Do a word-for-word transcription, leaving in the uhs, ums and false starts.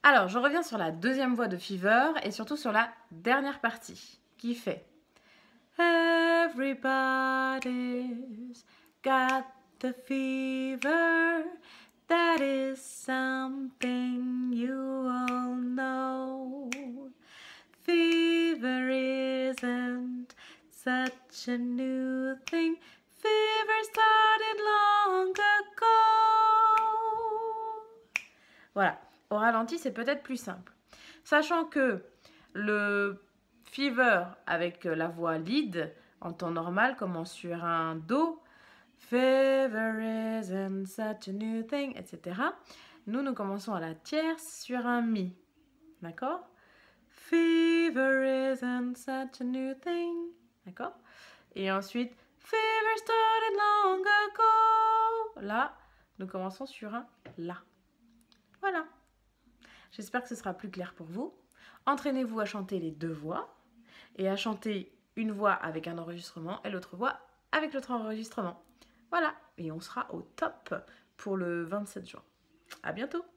Alors, je reviens sur la deuxième voix de Fever et surtout sur la dernière partie qui fait Everybody's got the fever. That is something you all know. Fever isn't such a new thing. Fever started long ago. Voilà. Au ralenti, c'est peut-être plus simple. Sachant que le fever avec la voix lead en temps normal commence sur un do. Fever isn't such a new thing, et cetera. Nous, nous commençons à la tierce sur un mi. D'accord? Fever isn't such a new thing. D'accord? Et ensuite, fever started long ago. Là, nous commençons sur un la. Voilà. J'espère que ce sera plus clair pour vous. Entraînez-vous à chanter les deux voix et à chanter une voix avec un enregistrement et l'autre voix avec l'autre enregistrement. Voilà, et on sera au top pour le vingt-sept juin. À bientôt!